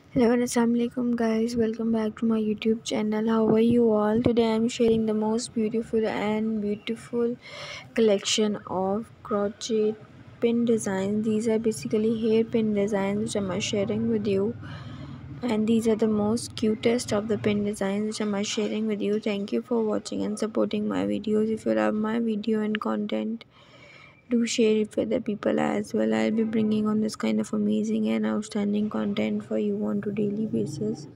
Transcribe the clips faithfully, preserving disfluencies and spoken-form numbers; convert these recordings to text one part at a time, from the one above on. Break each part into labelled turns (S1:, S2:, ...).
S1: Hello and assalamualaikum guys, welcome back to my YouTube channel. How are you all? Today I am sharing the most beautiful and beautiful collection of crochet pin designs. These are basically hair pin designs which I am sharing with you, and these are the most cutest of the pin designs which I am sharing with you. Thank you for watching and supporting my videos. If you love my video and content, do share it with the people as well. I'll be bringing on this kind of amazing and outstanding content for you on a daily basis.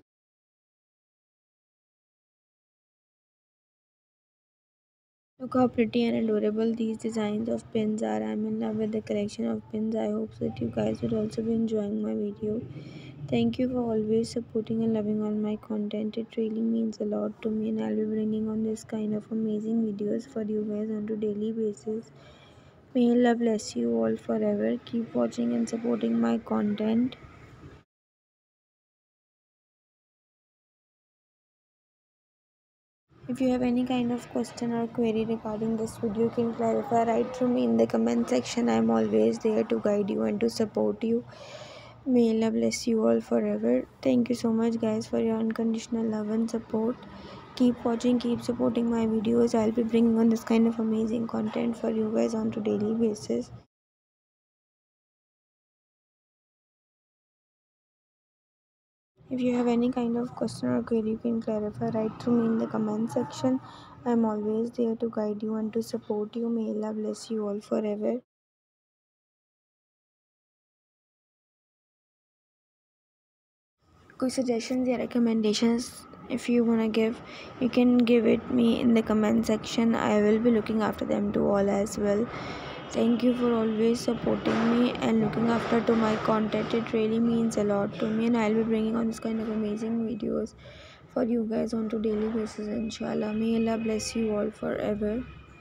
S1: Look how pretty and adorable these designs of pins are. I'm in love with the collection of pins. I hope that you guys would also be enjoying my video. Thank you for always supporting and loving all my content. It really means a lot to me, and I'll be bringing on this kind of amazing videos for you guys on a daily basis. May Allah bless you all forever. Keep watching and supporting my content. If you have any kind of question or query regarding this video, you can clarify right through me in the comment section. I am always there to guide you and to support you. May Allah bless you all forever. Thank you so much guys for your unconditional love and support. Keep watching, keep supporting my videos. I'll be bringing on this kind of amazing content for you guys on a daily basis. If you have any kind of question or query, you can clarify right through me in the comment section. I am always there to guide you and to support you. May Allah bless you all forever. कोई suggestions या recommendations if you wanna give, you can give it me in the comment section. I will be looking after them to all as well. Thank you for always supporting me and looking after to my content. It really means a lot to me, and I'll be bringing on this kind of amazing videos for you guys on to daily basis, inshallah. May Allah bless you all forever.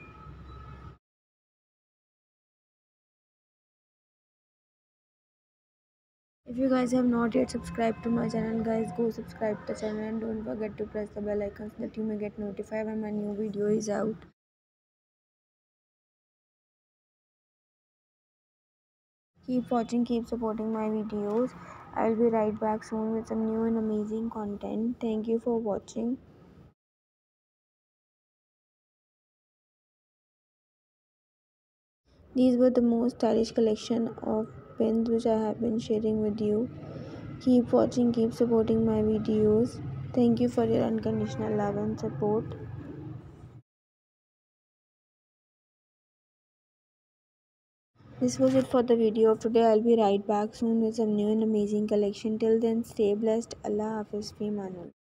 S1: If you guys have not yet subscribed to my channel, guys, go subscribe to the channel and don't forget to press the bell icon so that you may get notified when my new video is out. Keep watching, keep supporting my videos. I'll be right back soon with some new and amazing content. Thank you for watching. These were the most stylish collection of pins which I have been sharing with you. Keep watching, keep supporting my videos. Thank you for your unconditional love and support. This was it for the video of today. I'll be right back soon with some new and amazing collection. Till then, stay blessed. Allah Hafiz. Fi Manul.